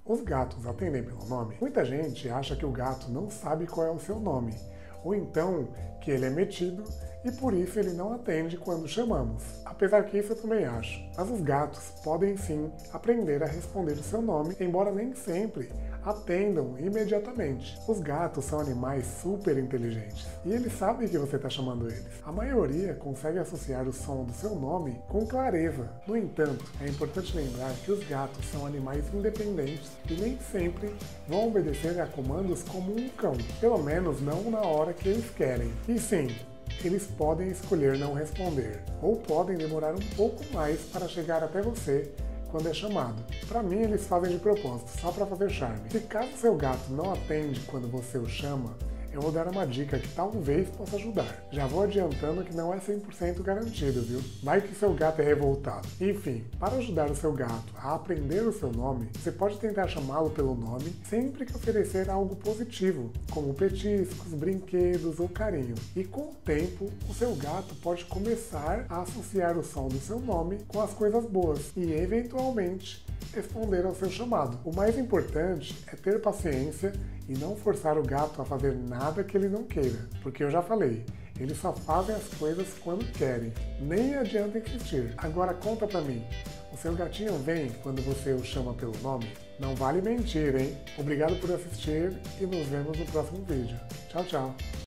Os gatos atendem pelo nome? Muita gente acha que o gato não sabe qual é o seu nome, ou então que ele é metido e por isso ele não atende quando chamamos. Apesar que isso eu também acho. Mas os gatos podem sim aprender a responder o seu nome, embora nem sempre atendam imediatamente. Os gatos são animais super inteligentes e eles sabem que você está chamando eles. A maioria consegue associar o som do seu nome com clareza. No entanto, é importante lembrar que os gatos são animais independentes e nem sempre vão obedecer a comandos como um cão, pelo menos não na hora que eles querem. E sim, eles podem escolher não responder, ou podem demorar um pouco mais para chegar até você quando é chamado. Para mim, eles fazem de propósito, só para fazer charme. Se caso seu gato não atende quando você o chama, eu vou dar uma dica que talvez possa ajudar. Já vou adiantando que não é 100% garantido, viu? Vai que seu gato é revoltado. Enfim, para ajudar o seu gato a aprender o seu nome, você pode tentar chamá-lo pelo nome sempre que oferecer algo positivo, como petiscos, brinquedos ou carinho. E com o tempo, o seu gato pode começar a associar o som do seu nome com as coisas boas e, eventualmente, responder ao seu chamado. O mais importante é ter paciência e não forçar o gato a fazer nada que ele não queira, porque eu já falei, eles só fazem as coisas quando querem, nem adianta insistir. Agora conta pra mim, o seu gatinho vem quando você o chama pelo nome? Não vale mentir, hein? Obrigado por assistir e nos vemos no próximo vídeo. Tchau, tchau!